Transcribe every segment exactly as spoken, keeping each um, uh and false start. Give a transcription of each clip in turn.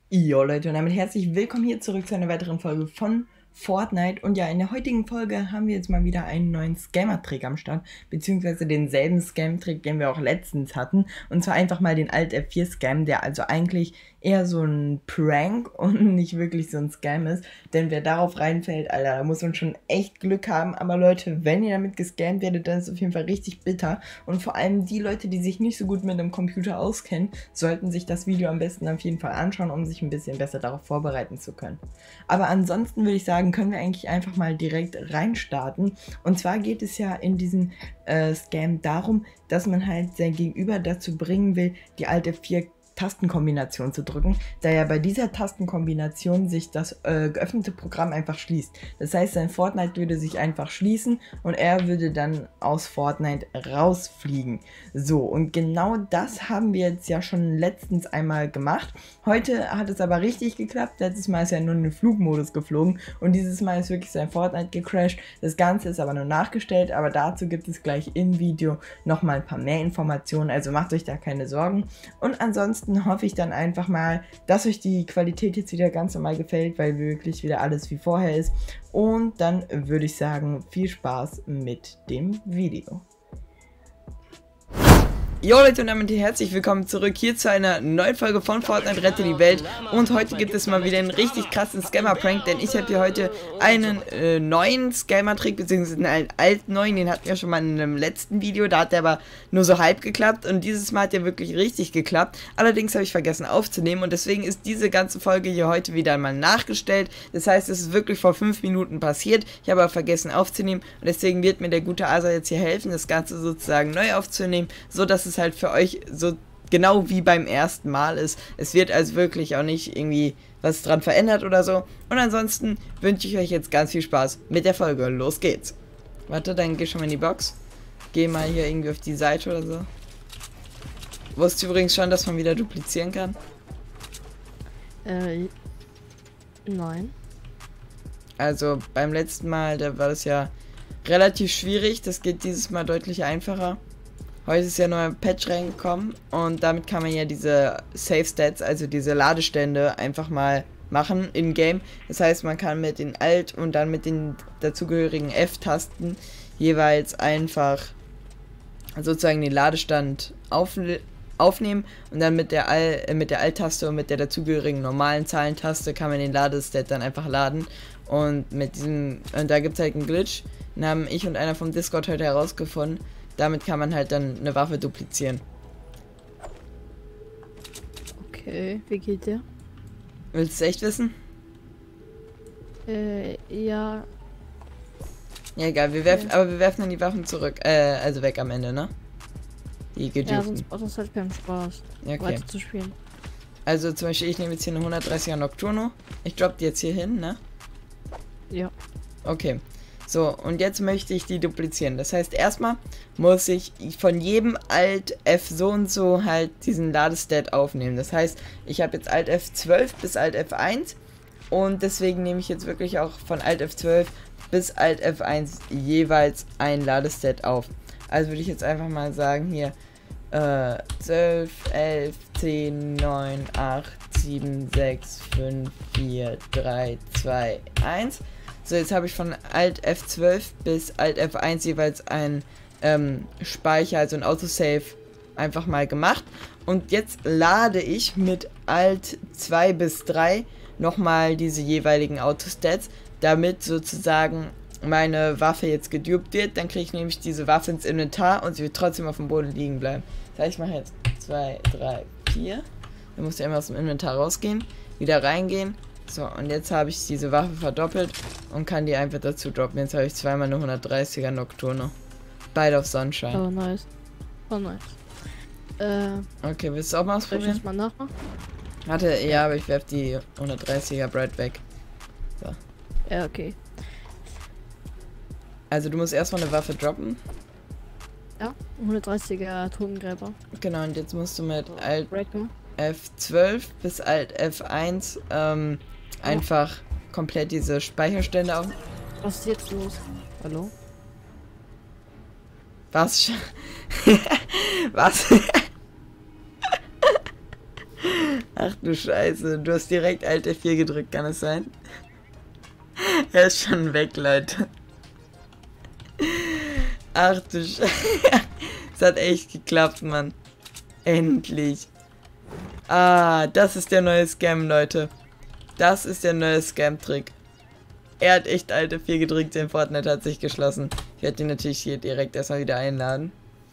Jo Leute, und damit herzlich willkommen hier zurück zu einer weiteren Folge von Fortnite. Und ja, in der heutigen Folge haben wir jetzt mal wieder einen neuen Scammer-Trick am Start, beziehungsweise denselben Scam-Trick, den wir auch letztens hatten. Und zwar einfach mal den Alt F vier Scam, der also eigentlich eher so ein Prank und nicht wirklich so ein Scam ist. Denn wer darauf reinfällt, Alter, da muss man schon echt Glück haben. Aber Leute, wenn ihr damit gescammt werdet, dann ist es auf jeden Fall richtig bitter. Und vor allem die Leute, die sich nicht so gut mit dem Computer auskennen, sollten sich das Video am besten auf jeden Fall anschauen, um sich ein bisschen besser darauf vorbereiten zu können. Aber ansonsten würde ich sagen, können wir eigentlich einfach mal direkt reinstarten. Und zwar geht es ja in diesem äh, Scam darum, dass man halt sein Gegenüber dazu bringen will, die Alt F vier Tastenkombination zu drücken, da ja bei dieser Tastenkombination sich das äh, geöffnete Programm einfach schließt. Das heißt, sein Fortnite würde sich einfach schließen und er würde dann aus Fortnite rausfliegen. So, und genau das haben wir jetzt ja schon letztens einmal gemacht. Heute hat es aber richtig geklappt. Letztes Mal ist ja nur in den Flugmodus geflogen und dieses Mal ist wirklich sein Fortnite gecrashed. Das Ganze ist aber nur nachgestellt, aber dazu gibt es gleich im Video nochmal ein paar mehr Informationen, also macht euch da keine Sorgen. Und ansonsten hoffe ich dann einfach mal, dass euch die Qualität jetzt wieder ganz normal gefällt, weil wirklich wieder alles wie vorher ist. Und dann würde ich sagen, viel Spaß mit dem Video. Jo Leute, und damit herzlich willkommen zurück hier zu einer neuen Folge von Fortnite Rette die Welt. Und heute gibt es mal wieder einen richtig krassen Scammer-Prank, denn ich habe hier heute einen äh, neuen Scammer-Trick, beziehungsweise einen alten neuen, den hatten wir schon mal in einem letzten Video, da hat der aber nur so halb geklappt und dieses Mal hat der wirklich richtig geklappt. Allerdings habe ich vergessen aufzunehmen und deswegen ist diese ganze Folge hier heute wieder einmal nachgestellt. Das heißt, es ist wirklich vor fünf Minuten passiert, ich habe aber vergessen aufzunehmen und deswegen wird mir der gute Asa jetzt hier helfen, das Ganze sozusagen neu aufzunehmen, so dass es halt für euch so genau wie beim ersten Mal ist. Es wird also wirklich auch nicht irgendwie was dran verändert oder so. Und ansonsten wünsche ich euch jetzt ganz viel Spaß mit der Folge. Los geht's. Warte, dann geh schon mal in die Box. Geh mal hier irgendwie auf die Seite oder so. Wusstest du übrigens schon, dass man wieder duplizieren kann? Äh, nein. Also beim letzten Mal, da war das ja relativ schwierig. Das geht dieses Mal deutlich einfacher. Heute ist ja neuer Patch reingekommen und damit kann man ja diese Save Stats, also diese Ladestände, einfach mal machen in-game. Das heißt, man kann mit den Alt und dann mit den dazugehörigen F-Tasten jeweils einfach sozusagen den Ladestand auf, aufnehmen und dann mit der, Al, äh, mit der Alt-Taste und mit der dazugehörigen normalen Zahlentaste kann man den Ladestat dann einfach laden. Und mit diesem, und da gibt es halt einen Glitch, den haben ich und einer vom Discord heute herausgefunden. Damit kann man halt dann eine Waffe duplizieren. Okay, wie geht der? Willst du es echt wissen? Äh, ja. Ja, egal, wir werfen, okay. Aber wir werfen dann die Waffen zurück. Äh, also weg am Ende, ne? Die gedürften. Ja, sonst macht das halt keinen Spaß, ja, okay. weiter zu spielen. Also zum Beispiel, ich nehme jetzt hier eine hundertdreißiger Nocturno. Ich drop die jetzt hier hin, ne? Ja. Okay. So, und jetzt möchte ich die duplizieren. Das heißt, erstmal muss ich von jedem Alt F so und so halt diesen Ladestat aufnehmen. Das heißt, ich habe jetzt Alt F zwölf bis Alt F eins und deswegen nehme ich jetzt wirklich auch von Alt F zwölf bis Alt F eins jeweils ein Ladestat auf. Also würde ich jetzt einfach mal sagen hier äh, zwölf, elf, zehn, neun, acht, sieben, sechs, fünf, vier, drei, zwei, eins. So, jetzt habe ich von Alt F zwölf bis Alt F eins jeweils ein ähm, Speicher, also ein Autosave einfach mal gemacht. Und jetzt lade ich mit Alt zwei bis drei nochmal diese jeweiligen Autostats, damit sozusagen meine Waffe jetzt gedupt wird. Dann kriege ich nämlich diese Waffe ins Inventar und sie wird trotzdem auf dem Boden liegen bleiben. Das heißt, ich mache jetzt zwei, drei, vier. Dann muss ich einmal aus dem Inventar rausgehen, wieder reingehen. So, und jetzt habe ich diese Waffe verdoppelt und kann die einfach dazu droppen. Jetzt habe ich zweimal eine hundertdreißiger Nocturno. Beide auf Sonnenschein. Oh, nice. Oh, nice. Äh, okay, willst du auch mal ausprobieren? Soll ich das mal nachmachen? Warte, ja, aber ich werfe die hundertdreißiger Bright weg. So. Ja, okay. Also du musst erstmal eine Waffe droppen. Ja, hundertdreißiger Totengräber. Genau, und jetzt musst du mit Alt F zwölf bis Alt F eins ähm, ja. einfach komplett diese Speicherstände auf. Was ist jetzt los? Hallo? Was? Was? Ach du Scheiße, du hast direkt Alt F vier gedrückt, kann es sein? Er ist schon weg, Leute. Ach du Scheiße. Es hat echt geklappt, Mann. Endlich. Ah, das ist der neue Scam, Leute. Das ist der neue Scam-Trick. Er hat echt Alt F vier gedrückt, sein Fortnite hat sich geschlossen. Ich werde ihn natürlich hier direkt erstmal wieder einladen.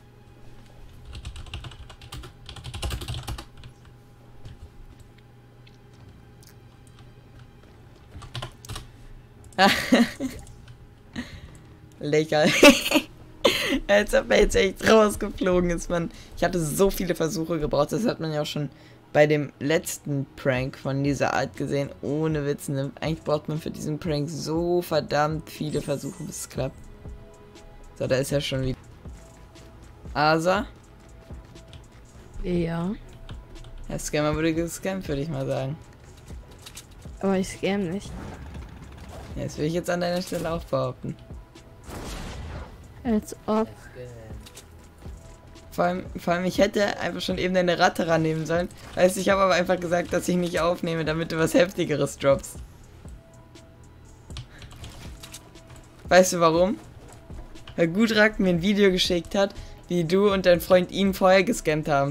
Lächerlich. Als ob er jetzt echt rausgeflogen ist, Mann. Ich hatte so viele Versuche gebraucht. Das hat man ja auch schon bei dem letzten Prank von dieser Art gesehen. Ohne Witz. Ne? Eigentlich braucht man für diesen Prank so verdammt viele Versuche, bis es klappt. So, da ist ja schon wieder. Asa? Ja. Der Scammer wurde gescammt, würde ich mal sagen. Aber ich scam nicht. Ja, das will ich jetzt an deiner Stelle auch behaupten. Als ob. Vor allem, vor allem, ich hätte einfach schon eben deine Ratte rannehmen sollen. Weißt du, ich habe aber einfach gesagt, dass ich nicht aufnehme, damit du was Heftigeres droppst. Weißt du warum? Weil Gudrak mir ein Video geschickt hat, wie du und dein Freund ihn vorher gescammt haben.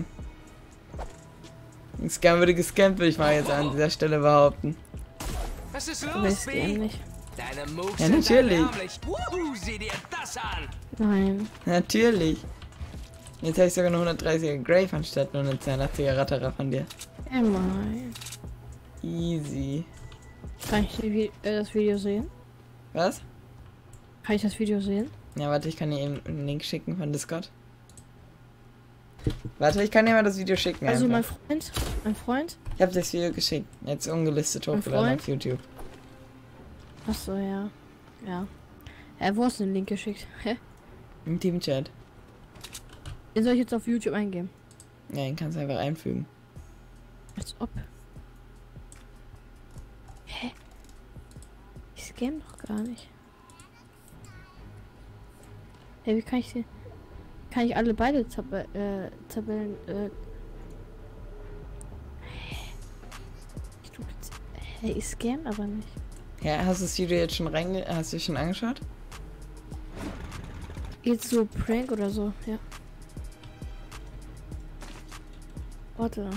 Ein Scam würde gescammt, würde ich mal jetzt an dieser Stelle behaupten. Was ist Aber ich los, scam B? nicht. Deine Moves Ja, sind natürlich. erbärmlich. Wuhu, sieh dir das an. Nein. Natürlich. Jetzt habe ich sogar eine hundertdreißiger Grave anstatt nur eine zweiundachtziger Ratterer von dir. Ja, nein. Easy. Kann ich die, Vi- äh, das Video sehen? Was? Kann ich das Video sehen? Ja, warte, ich kann dir eben einen Link schicken von Discord. Warte, ich kann dir mal das Video schicken. Also einfach. mein Freund, mein Freund. Ich habe das Video geschickt. Jetzt ungelistet Mein hochgeladen Freund? auf YouTube. Achso, ja. Ja. Äh, wo hast du den Link geschickt? Hä? Im Teamchat. Den soll ich jetzt auf YouTube eingeben? Ja, den kannst du einfach einfügen. Als ob. Hä? Ich scam doch gar nicht. Hey, wie kann ich den... Kann ich alle beide Tab äh, Tabellen... Äh... Ich tu jetzt... Hey, ich scam aber nicht. Ja, hast du das Video jetzt schon reinge... Hast du dich schon angeschaut? Jetzt so Prank oder so, ja. Warte.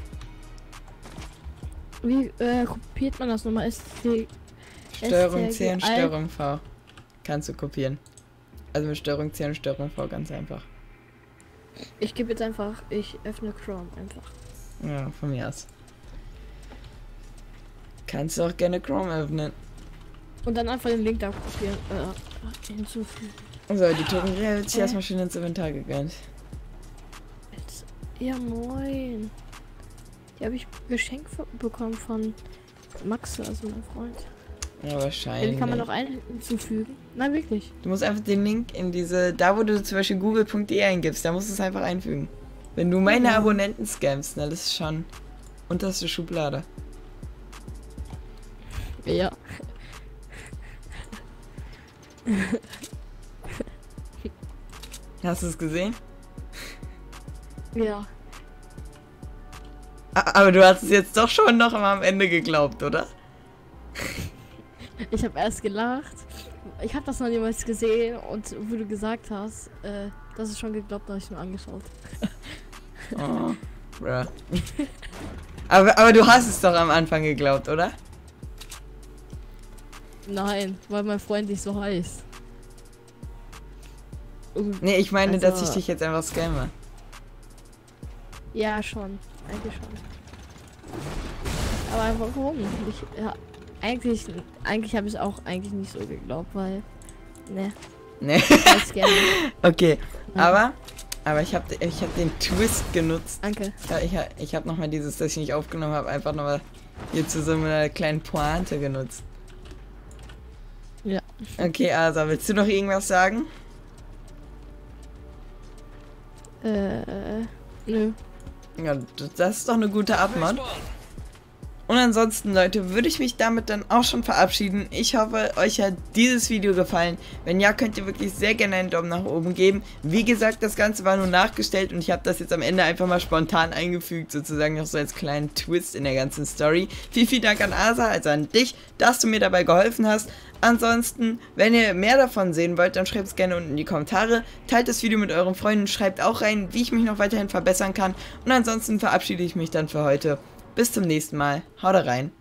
Wie äh, kopiert man das nochmal? Ist die Steuerung C und S T G I? Steuerung V. Kannst du kopieren. Also mit Steuerung C und Steuerung V ganz einfach. Ich gebe jetzt einfach, ich öffne Chrome einfach. Ja, von mir aus. Kannst du auch gerne Chrome öffnen. Und dann einfach den Link da kopieren, äh, hinzufügen. So, die Totengräber wird sich Äh. erstmal schön ins Inventar gegönnt. Jetzt, ja moin. Die habe ich geschenkt bekommen von Max, also mein Freund. Ja, Ja, wahrscheinlich. wie kann man noch einen hinzufügen? Nein, wirklich. Du musst einfach den Link in diese, da wo du zum Beispiel google punkt de eingibst, da musst du es einfach einfügen. Wenn du meine Ja. Abonnenten scammst, na, das ist schon unterste Schublade. Ja. Hast du es gesehen? Ja. A- Aber du hast es jetzt doch schon noch mal am Ende geglaubt, oder? Ich habe erst gelacht. Ich habe das noch niemals gesehen und wo du gesagt hast, äh, das ist schon geglaubt, habe ich nur angeschaut. Oh, bruh. aber, aber du hast es doch am Anfang geglaubt, oder? Nein, weil mein Freund nicht so heißt. Nee, ich meine, dass ich Also- dich jetzt einfach scamme. Ja, schon. Eigentlich schon. Aber warum? Ich, ja, eigentlich eigentlich habe ich es auch eigentlich nicht so geglaubt, weil... Ne, Nee. weiß gerne. Okay, Ja. aber aber ich habe ich hab den Twist genutzt. Danke. Ja, ich ha- ich habe nochmal dieses, das ich nicht aufgenommen habe, einfach nochmal hier zu so einer kleinen Pointe genutzt. Ja. Okay, also willst du noch irgendwas sagen? Äh, nö. Ja, d- das ist doch eine gute Abmod. Und ansonsten, Leute, würde ich mich damit dann auch schon verabschieden. Ich hoffe, euch hat dieses Video gefallen. Wenn ja, könnt ihr wirklich sehr gerne einen Daumen nach oben geben. Wie gesagt, das Ganze war nur nachgestellt und ich habe das jetzt am Ende einfach mal spontan eingefügt, sozusagen noch so als kleinen Twist in der ganzen Story. Vielen, vielen Dank an Asa, also an dich, dass du mir dabei geholfen hast. Ansonsten, wenn ihr mehr davon sehen wollt, dann schreibt es gerne unten in die Kommentare. Teilt das Video mit euren Freunden, schreibt auch rein, wie ich mich noch weiterhin verbessern kann. Und ansonsten verabschiede ich mich dann für heute. Bis zum nächsten Mal. Haut rein.